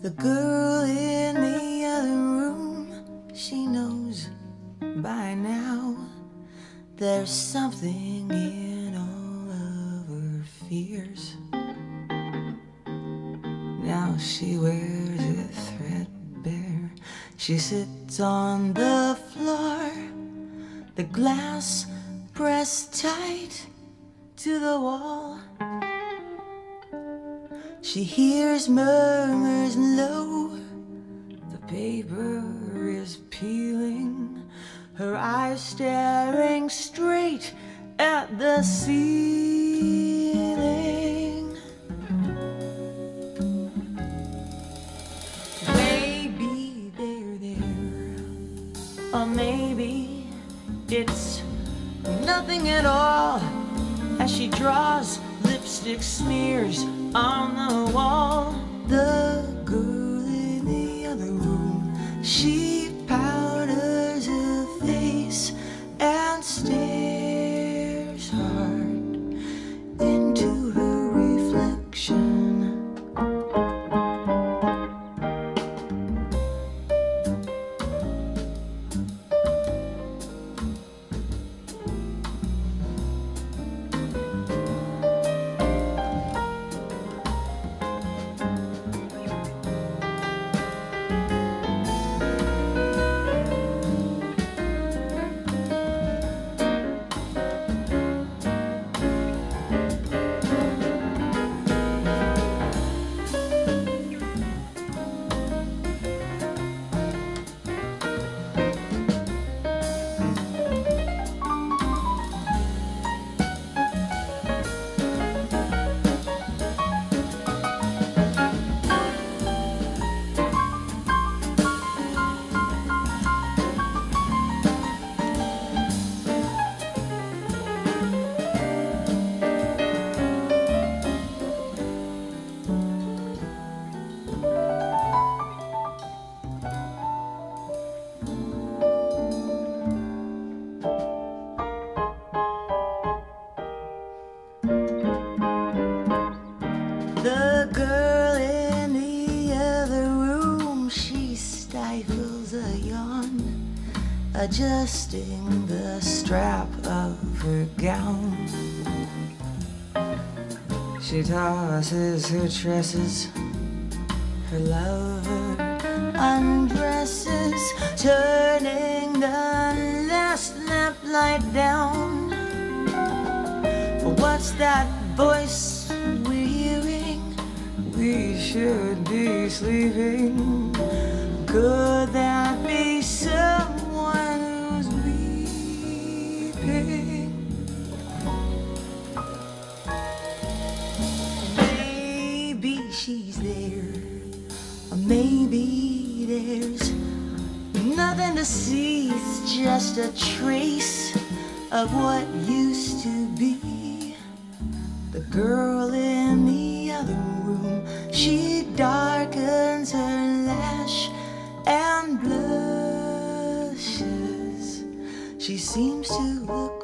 The girl in the other room, she knows by now there's something in all of her fears. Now she wears it threadbare. She sits on the floor, the glass pressed tight to the wall. She hears murmurs low, the paper is peeling, her eyes staring straight at the ceiling. Maybe they're there, or maybe it's nothing at all. As she draws lipstick smears on the wall, the girl in the other room, she powders her face and stares hard into her reflection. The girl in the other room, she stifles a yawn, adjusting the strap of her gown. She tosses her tresses, her lover undresses, turning the last lamplight down. What's that voice we're hearing? We should be sleeping. Could that be someone who's weeping? Maybe she's there, or maybe there's nothing to see. It's just a trace of what used to be. The girl in the other room, she darkens her lash and blushes. She seems to look